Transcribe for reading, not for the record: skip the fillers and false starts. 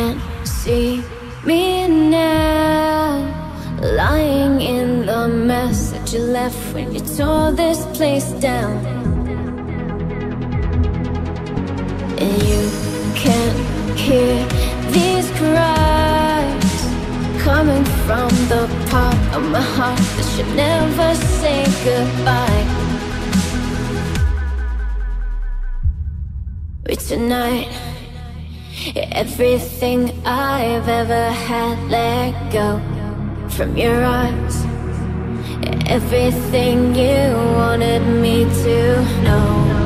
can't see me now, lying in the mess that you left when you tore this place down. And you can't hear these cries coming from the part of my heart that should never say goodbye. But tonight, everything I've ever had let go from your arms. Everything you wanted me to know.